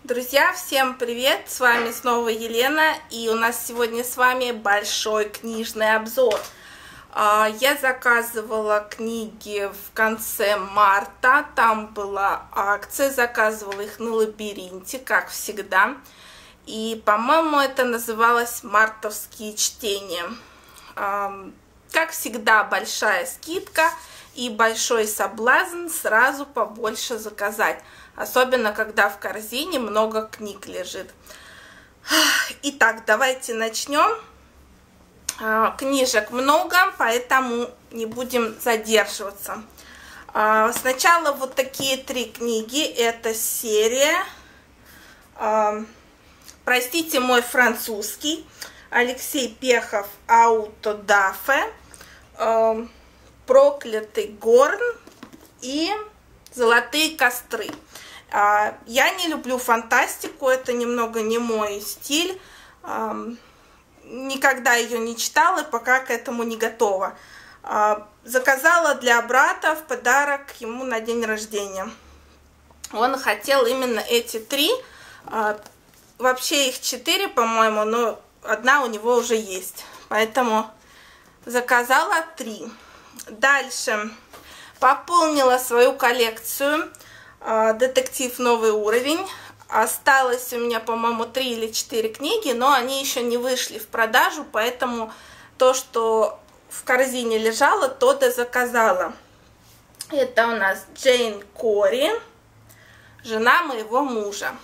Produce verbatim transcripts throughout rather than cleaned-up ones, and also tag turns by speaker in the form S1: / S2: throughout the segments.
S1: Друзья, всем привет! С вами снова Елена, и у нас сегодня с вами большой книжный обзор. Я заказывала книги в конце марта, там была акция, заказывала их на Лабиринте, как всегда. И, по-моему, это называлось «Мартовские чтения». Как всегда, большая скидка и большой соблазн сразу побольше заказать. Особенно, когда в корзине много книг лежит. Итак, давайте начнем. Книжек много, поэтому не будем задерживаться. Сначала вот такие три книги. Это серия «Простите мой французский», Алексей Пехов, «Аутодафе», «Проклятый горн» и «Золотые костры». Я не люблю фантастику, это немного не мой стиль. Никогда ее не читала, пока к этому не готова. Заказала для брата в подарок ему на день рождения. Он хотел именно эти три. Вообще их четыре, по-моему, но одна у него уже есть. Поэтому заказала три. Дальше пополнила свою коллекцию. Детектив «Новый уровень». Осталось у меня, по-моему, три или четыре книги, но они еще не вышли в продажу, поэтому то, что в корзине лежало, то дозаказала. Это у нас Джейн Кори, жена моего мужа.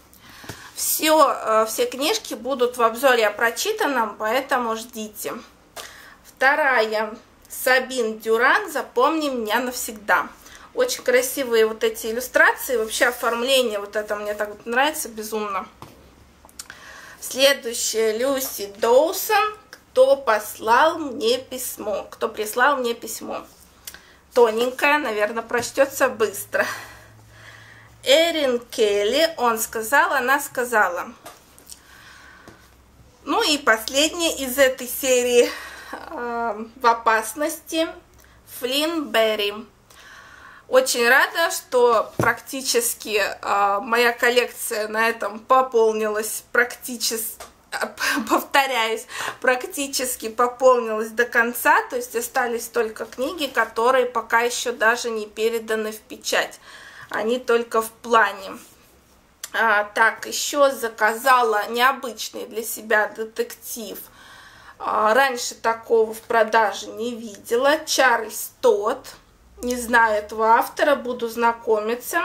S1: Все, все книжки будут в обзоре о прочитанном, поэтому ждите. Вторая, Сабин Дюран, «Запомни меня навсегда». Очень красивые вот эти иллюстрации, вообще оформление, вот это мне так вот нравится безумно. Следующая, Люси Доусон, «Кто послал мне письмо», кто прислал мне письмо. Тоненькая, наверное, прочтется быстро. Эрин Келли, он сказал, она сказала. Ну и последняя из этой серии э, в опасности, Флинн Берри. Очень рада, что практически э, моя коллекция на этом пополнилась, практически, повторяюсь, практически пополнилась до конца, то есть остались только книги, которые пока еще даже не переданы в печать, они только в плане. А, так, еще заказала необычный для себя детектив, а, раньше такого в продаже не видела, Чарльз Тодд. Не знаю этого автора, буду знакомиться.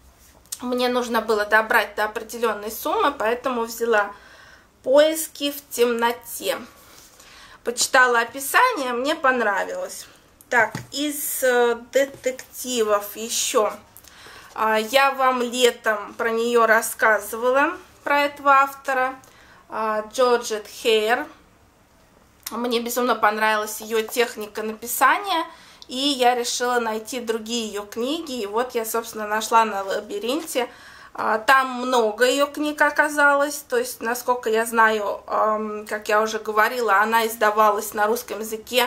S1: Мне нужно было добрать до определенной суммы, поэтому взяла «Поиски в темноте». Почитала описание, мне понравилось. Так, из э, детективов еще. Э, я вам летом про нее рассказывала, про этого автора. Э, Джорджет Хейр. Мне безумно понравилась ее техника написания. И я решила найти другие ее книги. И вот я, собственно, нашла на Лабиринте. Там много ее книг оказалось. То есть, насколько я знаю, как я уже говорила, она издавалась на русском языке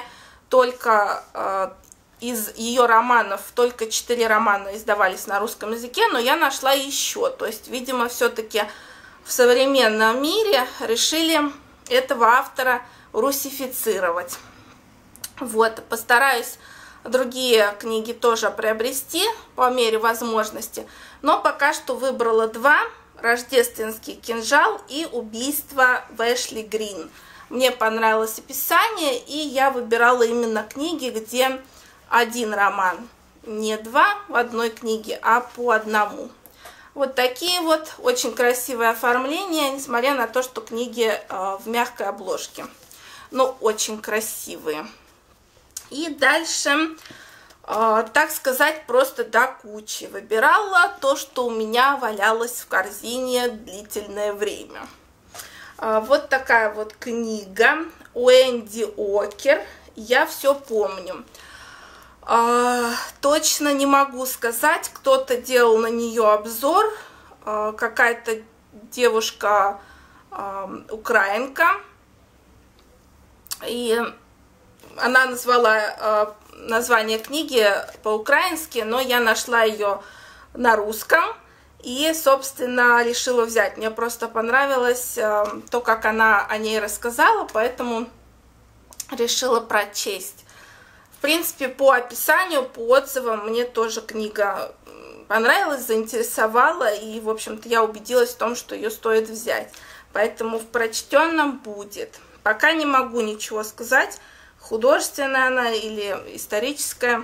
S1: только из ее романов. Только четыре романа издавались на русском языке. Но я нашла еще. То есть, видимо, все-таки в современном мире решили этого автора русифицировать. Вот, постараюсь другие книги тоже приобрести по мере возможности, но пока что выбрала два: «Рождественский кинжал» и «Убийство в Эшли Грин». Мне понравилось описание, и я выбирала именно книги, где один роман, не два в одной книге, а по одному. Вот такие вот очень красивые оформления, несмотря на то, что книги э, в мягкой обложке, но очень красивые. И дальше, э, так сказать, просто до кучи выбирала то, что у меня валялось в корзине длительное время. Э, вот такая вот книга Уэнди Окер «Я все помню». Э, точно не могу сказать, кто-то делал на нее обзор, э, какая-то девушка э, украинка, и она назвала э, название книги по-украински, но я нашла ее на русском. И, собственно, решила взять. Мне просто понравилось э, то, как она о ней рассказала, поэтому решила прочесть. В принципе, по описанию, по отзывам, мне тоже книга понравилась, заинтересовала, и, в общем-то, я убедилась в том, что ее стоит взять. Поэтому в прочтенном будет. Пока не могу ничего сказать, художественная она или историческая.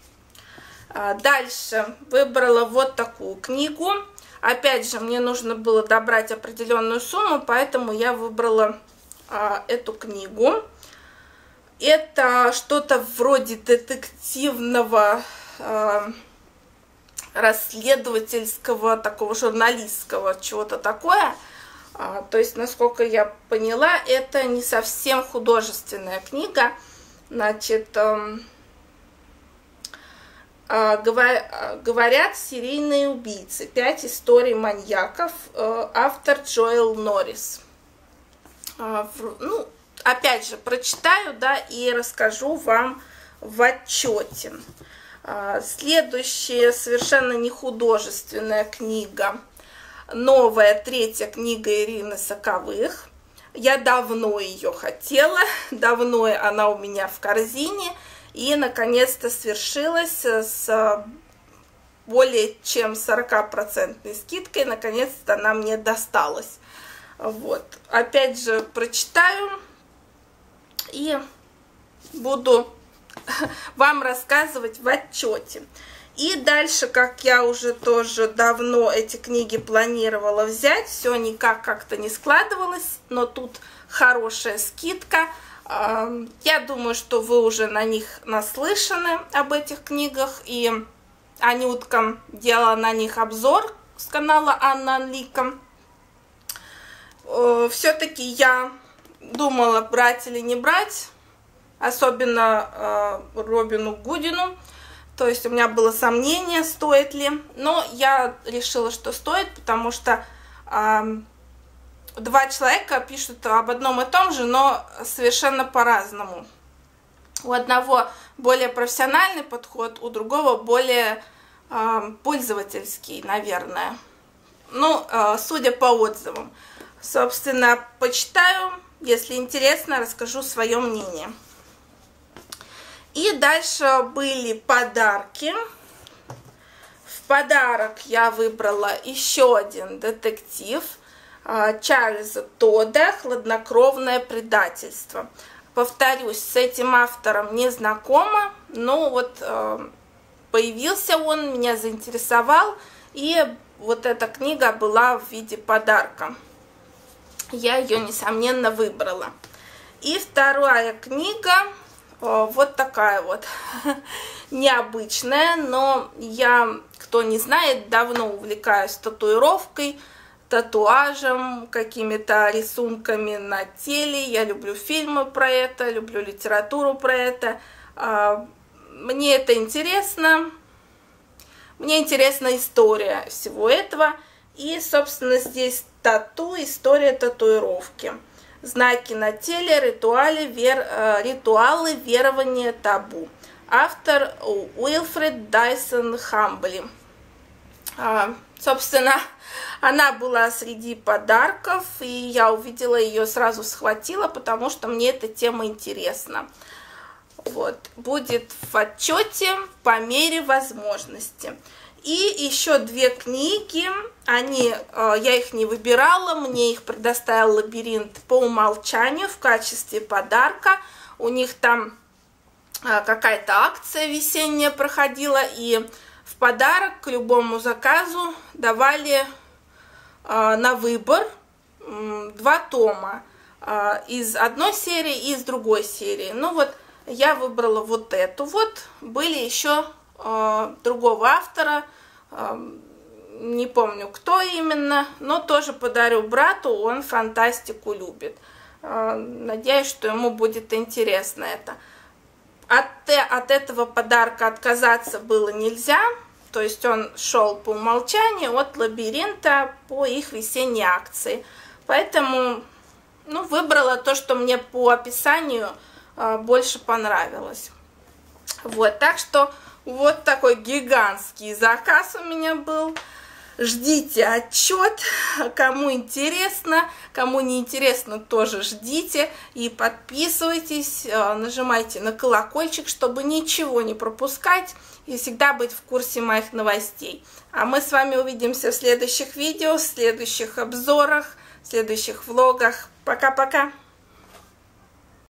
S1: Дальше выбрала вот такую книгу. Опять же, мне нужно было добрать определенную сумму, поэтому я выбрала а, эту книгу. Это что-то вроде детективного, а, расследовательского, такого журналистского, чего-то такое. А, то есть, насколько я поняла, это не совсем художественная книга. Значит... Говорят серийные убийцы. Пять историй маньяков. Автор Джоэл Норрис. Ну, опять же, прочитаю, да, и расскажу вам в отчете. Следующая совершенно не художественная книга. Новая третья книга Ирины Соковых. Я давно ее хотела. Давно она у меня в корзине. И, наконец-то, свершилось с более чем сорокапроцентной скидкой. Наконец-то она мне досталась. Вот. Опять же, прочитаю и буду вам рассказывать в отчете. И дальше, как я уже тоже давно эти книги планировала взять, все никак как-то не складывалось, но тут хорошая скидка. Я думаю, что вы уже на них наслышаны, об этих книгах, и Анютка делала на них обзор с канала Анна Анлика. Все-таки я думала, брать или не брать, особенно Робину Гудину, то есть у меня было сомнение, стоит ли, но я решила, что стоит, потому что... Два человека пишут об одном и том же, но совершенно по-разному. У одного более профессиональный подход, у другого более э, пользовательский, наверное. Ну, э, судя по отзывам. Собственно, почитаю, если интересно, расскажу свое мнение. И дальше были подарки. В подарок я выбрала еще один детектив. Чарльза Тодда «Хладнокровное предательство». Повторюсь, с этим автором не знакома, но вот э, появился он, меня заинтересовал, и вот эта книга была в виде подарка. Я ее, несомненно, выбрала. И вторая книга, э, вот такая вот, необычная, но я, кто не знает, давно увлекаюсь татуировкой, татуажем, какими-то рисунками на теле. Я люблю фильмы про это, люблю литературу про это. Мне это интересно. Мне интересна история всего этого. И, собственно, здесь тату, история татуировки. Знаки на теле, ритуалы, вер... ритуалы верования, табу. Автор Уилфред Дайсон Хамбли. Собственно, она была среди подарков, и я увидела ее, сразу схватила, потому что мне эта тема интересна. Вот, будет в отчете по мере возможности. И еще две книги, они, я их не выбирала, мне их предоставил Лабиринт по умолчанию в качестве подарка. У них там какая-то акция весенняя проходила, и в подарок к любому заказу давали э, на выбор э, два тома э, из одной серии и из другой серии. Ну вот, я выбрала вот эту вот. Были еще э, другого автора, э, не помню, кто именно, но тоже подарю брату, он фантастику любит. Э, надеюсь, что ему будет интересно это. От, от этого подарка отказаться было нельзя, то есть он шел по умолчанию от Лабиринта по их весенней акции. Поэтому ну, выбрала то, что мне по описанию э, больше понравилось. Вот, так что вот такой гигантский заказ у меня был. Ждите отчет, кому интересно, кому не интересно, тоже ждите и подписывайтесь, нажимайте на колокольчик, чтобы ничего не пропускать и всегда быть в курсе моих новостей. А мы с вами увидимся в следующих видео, в следующих обзорах, в следующих влогах. Пока-пока!